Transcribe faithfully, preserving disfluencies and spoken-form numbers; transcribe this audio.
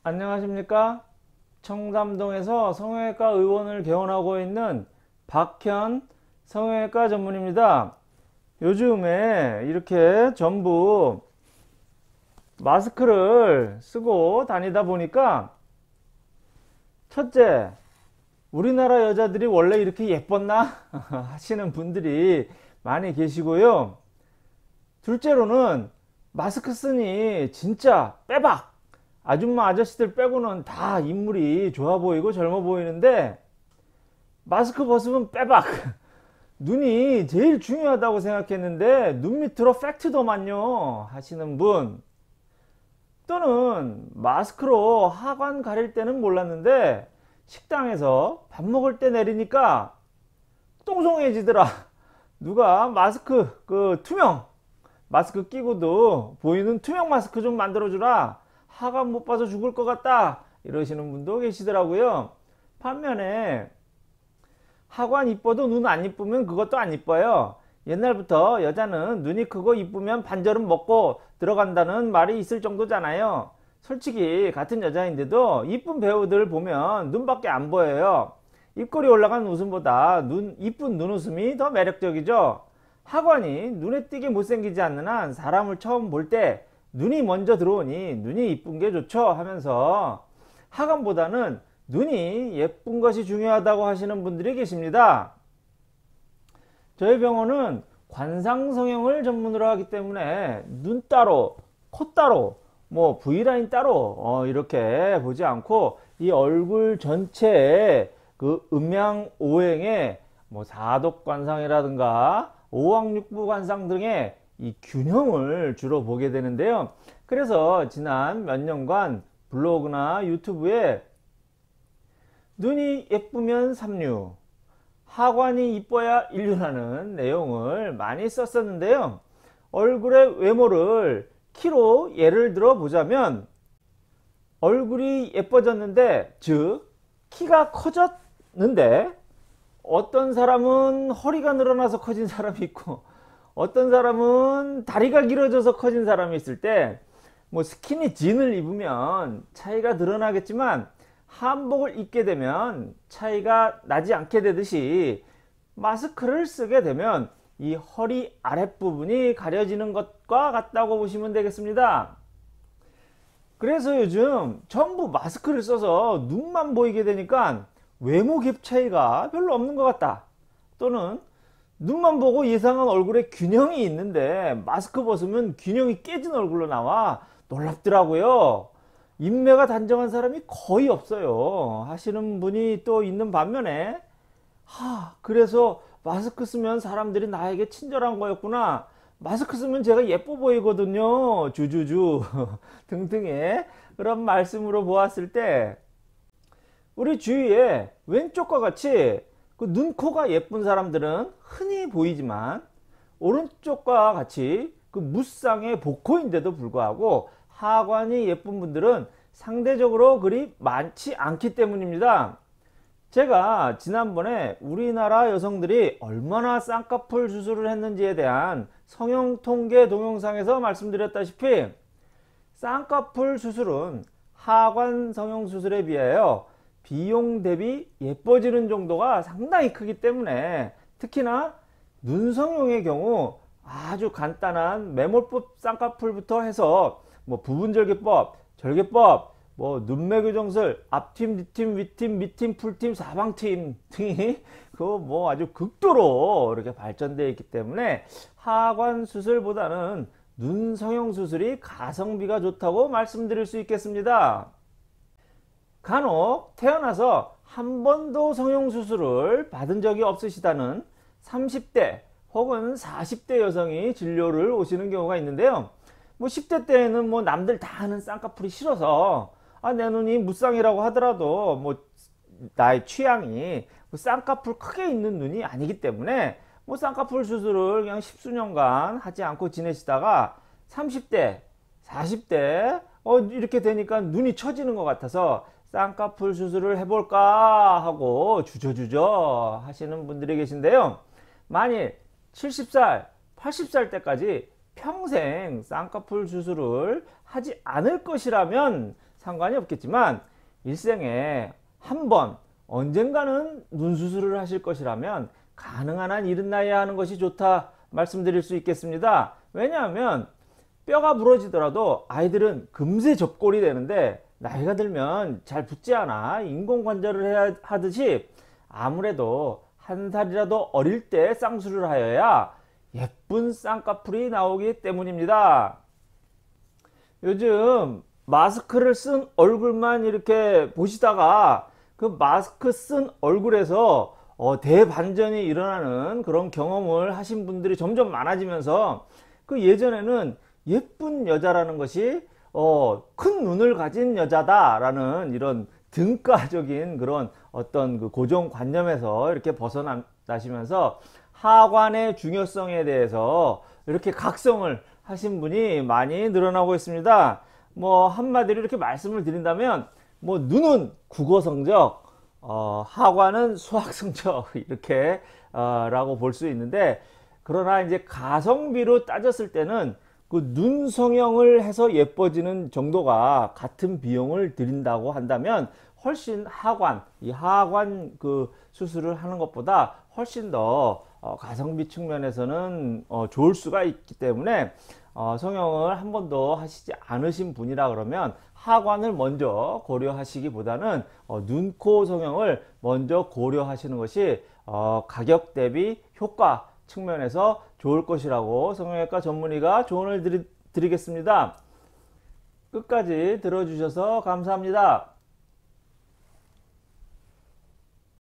안녕하십니까? 청담동에서 성형외과 의원을 개원하고 있는 박현 성형외과 전문입니다. 요즘에 이렇게 전부 마스크를 쓰고 다니다 보니까, 첫째, 우리나라 여자들이 원래 이렇게 예뻤나? 하시는 분들이 많이 계시고요. 둘째로는 마스크 쓰니 진짜 빼박! 아줌마 아저씨들 빼고는 다 인물이 좋아 보이고 젊어 보이는데, 마스크 벗으면 빼박! 눈이 제일 중요하다고 생각했는데 눈 밑으로 팩트도 많요 하시는 분, 또는 마스크로 하관 가릴 때는 몰랐는데 식당에서 밥 먹을 때 내리니까 똥송해지더라. 누가 마스크 그 투명 마스크 끼고도 보이는 투명 마스크 좀 만들어주라. 하관 못 봐서 죽을 것 같다. 이러시는 분도 계시더라고요. 반면에 하관 이뻐도 눈 안 이쁘면 그것도 안 이뻐요. 옛날부터 여자는 눈이 크고 이쁘면 반절은 먹고 들어간다는 말이 있을 정도잖아요. 솔직히 같은 여자인데도 이쁜 배우들 보면 눈밖에 안 보여요. 입꼬리 올라간 웃음보다 눈, 이쁜 눈웃음이 더 매력적이죠. 하관이 눈에 띄게 못생기지 않는 한 사람을 처음 볼 때 눈이 먼저 들어오니 눈이 이쁜 게 좋죠 하면서 하관보다는 눈이 예쁜 것이 중요하다고 하시는 분들이 계십니다. 저희 병원은 관상성형을 전문으로 하기 때문에 눈 따로, 코 따로, 뭐 V라인 따로 어 이렇게 보지 않고 이 얼굴 전체에 그 음양오행의 뭐 사독 관상이라든가 오왕육부 관상 등의 이 균형을 주로 보게 되는데요. 그래서 지난 몇 년간 블로그나 유튜브에 눈이 예쁘면 삼류, 하관이 이뻐야 인류라는 내용을 많이 썼었는데요. 얼굴의 외모를 키로 예를 들어 보자면, 얼굴이 예뻐졌는데, 즉 키가 커졌는데, 어떤 사람은 허리가 늘어나서 커진 사람이 있고 어떤 사람은 다리가 길어져서 커진 사람이 있을 때, 뭐 스키니 진을 입으면 차이가 드러나겠지만 한복을 입게 되면 차이가 나지 않게 되듯이, 마스크를 쓰게 되면 이 허리 아랫부분이 가려지는 것과 같다고 보시면 되겠습니다. 그래서 요즘 전부 마스크를 써서 눈만 보이게 되니까 외모 갭 차이가 별로 없는 것 같다, 또는 눈만 보고 예상한 얼굴에 균형이 있는데 마스크 벗으면 균형이 깨진 얼굴로 나와 놀랍더라고요. 인매가 단정한 사람이 거의 없어요 하시는 분이 또 있는 반면에, 하, 그래서 마스크 쓰면 사람들이 나에게 친절한 거였구나, 마스크 쓰면 제가 예뻐 보이거든요, 주주주 등등의 그런 말씀으로 보았을 때, 우리 주위에 왼쪽과 같이 그 눈, 코가 예쁜 사람들은 흔히 보이지만, 오른쪽과 같이 그 무쌍의 복코인데도 불구하고 하관이 예쁜 분들은 상대적으로 그리 많지 않기 때문입니다. 제가 지난번에 우리나라 여성들이 얼마나 쌍꺼풀 수술을 했는지에 대한 성형 통계 동영상에서 말씀드렸다시피, 쌍꺼풀 수술은 하관 성형 수술에 비하여 비용 대비 예뻐지는 정도가 상당히 크기 때문에, 특히나 눈성형의 경우 아주 간단한 매몰법 쌍꺼풀부터 해서 뭐 부분절개법, 절개법, 뭐 눈매교정술, 앞팀, 뒤팀, 윗팀, 밑팀, 풀팀, 사방팀 등이 그 뭐 아주 극도로 이렇게 발전되어 있기 때문에 하관 수술보다는 눈 성형 수술이 가성비가 좋다고 말씀드릴 수 있겠습니다. 간혹 태어나서 한 번도 성형 수술을 받은 적이 없으시다는 삼십 대 혹은 사십 대 여성이 진료를 오시는 경우가 있는데요. 뭐 십 대 때에는 뭐 남들 다 하는 쌍꺼풀이 싫어서, 아, 내 눈이 무쌍이라고 하더라도 뭐 나의 취향이 뭐 쌍꺼풀 크게 있는 눈이 아니기 때문에 뭐 쌍꺼풀 수술을 그냥 십수년간 하지 않고 지내시다가 삼십 대, 사십 대 어 이렇게 되니까 눈이 처지는 것 같아서 쌍꺼풀 수술을 해볼까 하고 주저주저 하시는 분들이 계신데요. 만일 칠십 살, 팔십 살 때까지 평생 쌍꺼풀 수술을 하지 않을 것이라면 상관이 없겠지만 일생에 한 번 언젠가는 눈 수술을 하실 것이라면 가능한 한 이른 나이에 하는 것이 좋다 말씀드릴 수 있겠습니다. 왜냐하면 뼈가 부러지더라도 아이들은 금세 접골이 되는데 나이가 들면 잘 붙지 않아 인공관절을 해야 하듯이 아무래도 한 살이라도 어릴 때 쌍수를 하여야 예쁜 쌍꺼풀이 나오기 때문입니다. 요즘 마스크를 쓴 얼굴만 이렇게 보시다가 그 마스크 쓴 얼굴에서 어, 대반전이 일어나는 그런 경험을 하신 분들이 점점 많아지면서 그 예전에는 예쁜 여자라는 것이 어, 큰 눈을 가진 여자다라는 이런 등가적인 그런 어떤 그 고정관념에서 이렇게 벗어나시면서 하관의 중요성에 대해서 이렇게 각성을 하신 분이 많이 늘어나고 있습니다. 뭐 한마디로 이렇게 말씀을 드린다면 뭐 눈은 국어 성적, 어, 하관은 수학 성적 이렇게 어, 라고 볼 수 있는데, 그러나 이제 가성비로 따졌을 때는 그 눈 성형을 해서 예뻐지는 정도가 같은 비용을 들인다고 한다면 훨씬 하관, 이 하관 그 수술을 하는 것보다 훨씬 더 어, 가성비 측면에서는 어, 좋을 수가 있기 때문에 어, 성형을 한 번도 하시지 않으신 분이라 그러면 하관을 먼저 고려하시기보다는 어, 눈, 코 성형을 먼저 고려하시는 것이 어, 가격 대비 효과 측면에서 좋을 것이라고 성형외과 전문의가 조언을 드리, 드리겠습니다. 끝까지 들어주셔서 감사합니다.